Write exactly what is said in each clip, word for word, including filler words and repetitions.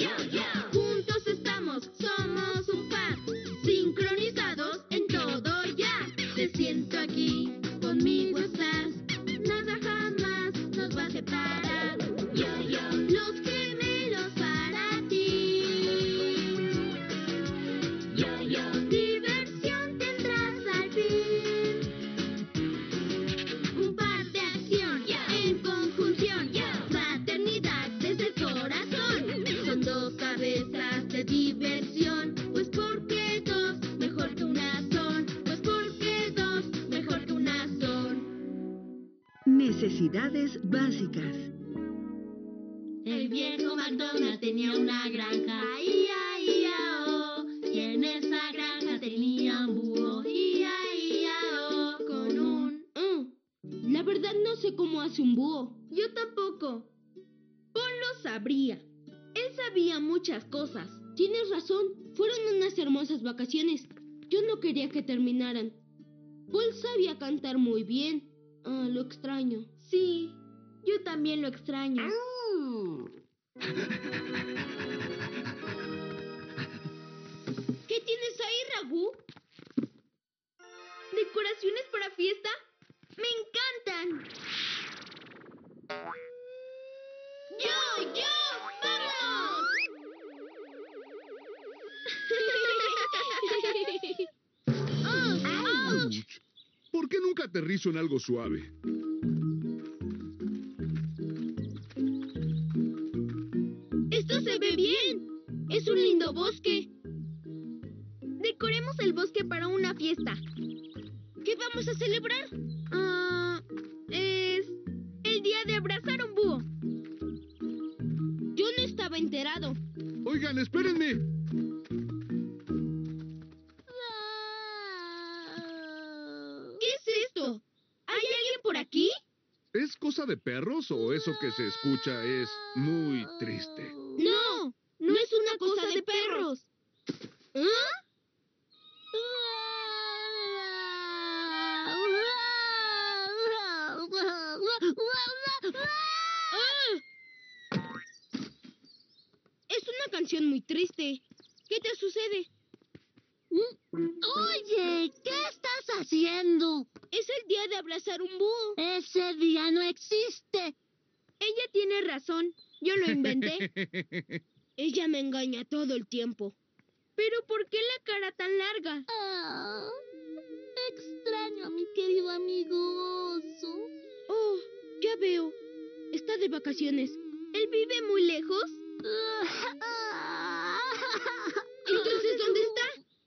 Juntos estamos, somos un par, sincronizados en todo ya. Te siento aquí, conmigo estás, nada jamás nos va a separar. Yo, yo, los gemelos para ti. Yo, yo, diversión tendrás al fin. Un par de acción, en conjunción, fraternidad desde el corazón. Son dos cabezas de diversión, pues porque dos mejor que una son, pues porque dos mejor que una son. Necesidades básicas. El viejo McDonald tenía una granja, ia, ia, oh, y en esa granja tenía un búho, ia, ia, oh, con un... Oh, la verdad no sé cómo hace un búho. Yo tampoco. Paul lo sabría. Él sabía muchas cosas. Tienes razón, fueron unas hermosas vacaciones. Yo no quería que terminaran. Paul sabía cantar muy bien. Ah, lo extraño. Sí, yo también lo extraño. ¿Qué tienes ahí, Ragú? ¿Decoraciones para fiesta? ¡Me encantan! ¡Yo, yo! ¡Vámonos! ¡Oh! ¡Auch! ¿Por qué nunca aterrizo en algo suave? ¡Esto se ve bien! ¡Es un lindo bosque! Decoremos el bosque para una fiesta. ¿Qué vamos a celebrar? Ah, es el día de abrazar un búho. Yo no estaba enterado. Oigan, espérenme. ¿Qué es esto? ¿Hay alguien por aquí? ¿Es cosa de perros o eso que se escucha es muy triste? No, no es una cosa de perros. ¿Ah? Es una canción muy triste. ¿Qué te sucede? Oye, ¿qué estás haciendo? Es el día de abrazar un búho. Ese día no existe. Ella tiene razón. Yo lo inventé. Ella me engaña todo el tiempo. ¿Pero por qué la cara tan larga? Ah, extraño a mi querido amigo oso. Oh, ya veo. Está de vacaciones. ¿Él vive muy lejos? Entonces, ¿dónde está?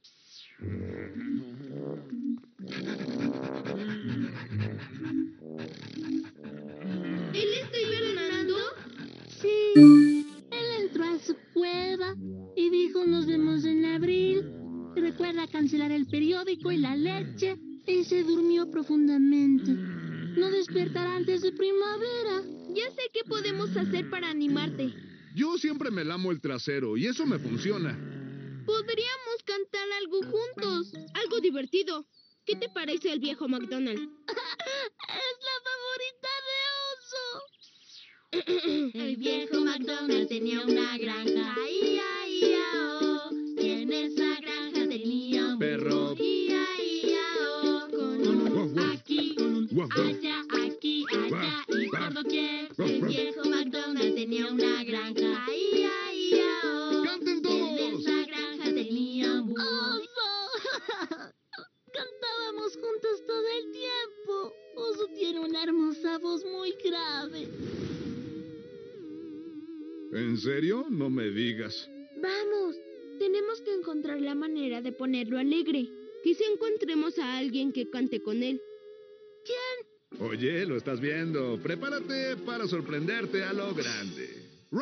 ¿Él está hibernando? Sí, él entró a su cueva y dijo nos vemos en abril. Recuerda cancelar el periódico y la leche y se durmió profundamente. No despertará antes de primavera. Ya sé qué podemos hacer para animarte. Yo siempre me lamo el trasero y eso me funciona. Podríamos cantar algo juntos. Algo divertido. ¿Qué te parece el viejo McDonald? Es la favorita de oso. El viejo McDonald tenía una granja, ia, ia, oh, y en esa granja tenía un Perro. ia, ia, oh, con un Guau, guau. aquí, con un Guau, guau. allá, aquí, allá y Guau, por doquier. guau, El guau. viejo McDonald tenía una granja, ia, ia, oh, ¡Canten y en todos! esa granja tenía un búho. ¡Oso! Cantábamos juntos todo el tiempo. Oso tiene una hermosa voz muy grave. ¿En serio? No me digas. Vamos, tenemos que encontrar la manera de ponerlo alegre. Quizá encontremos a alguien que cante con él. ¿Quién? Oye, lo estás viendo. Prepárate para sorprenderte a lo grande.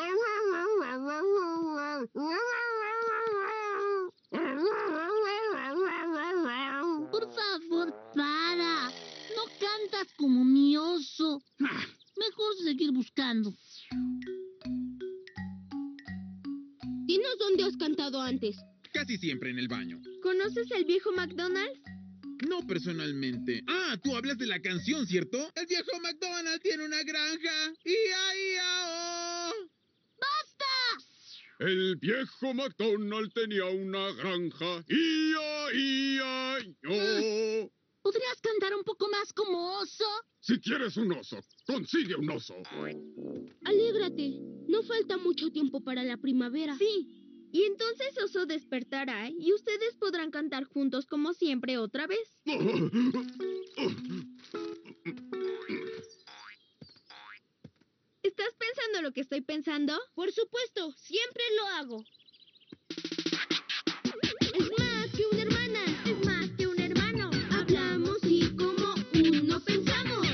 Por favor, para. No cantas como mi oso. Ah, Mejor seguir buscando. Dinos dónde has cantado antes. Casi siempre en el baño. ¿Conoces al viejo McDonald? No personalmente. Ah, tú hablas de la canción, ¿cierto? El viejo McDonald tiene una granja. ¡Ia, ia, oh! ¡Basta! El viejo MacDonald tenía una granja. ¡Ia, ia, yo! ¿Podrías cantar un poco más como oso? Si quieres un oso, consigue un oso. Alégrate. No falta mucho tiempo para la primavera. Sí. Y entonces Oso despertará y ustedes podrán cantar juntos como siempre otra vez. ¿Estás pensando lo que estoy pensando? Por supuesto, siempre lo hago. Es más que una hermana, es más que un hermano. Hablamos y como uno pensamos.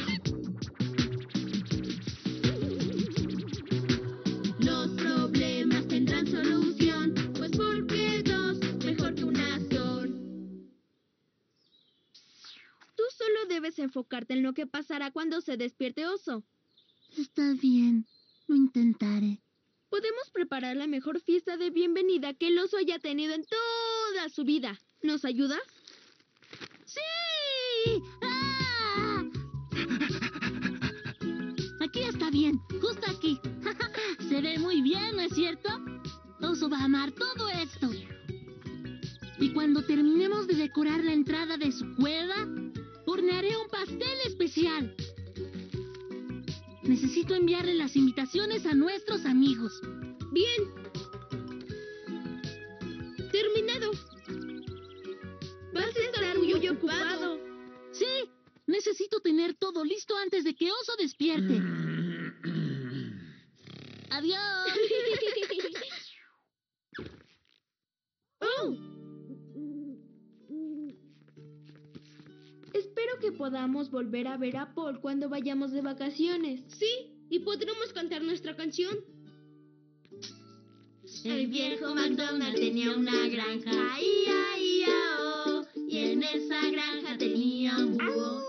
Los problemas tendrán solución, pues porque dos mejor que una son. Tú solo debes enfocarte en lo que pasará cuando se despierte Oso. Está bien, lo intentaré. Podemos preparar la mejor fiesta de bienvenida que el oso haya tenido en toda su vida. ¿Nos ayudas? ¡Sí! ¡Ah! Aquí está bien, justo aquí. Se ve muy bien, ¿no es cierto? Oso va a amar todo esto. Y cuando terminemos de decorar la entrada de su cueva, hornearé un pastel especial. Necesito enviarle las invitaciones a nuestros amigos. Bien. Terminado. Vas a estar muy ocupado. Sí, necesito tener todo listo antes de que Oso despierte. Adiós. Oh. Espero que podamos volver a ver a Paul cuando vayamos de vacaciones. Sí, y podremos cantar nuestra canción. El viejo MacDonald tenía una granja, ia, ia, oh, y en esa granja tenía un búho.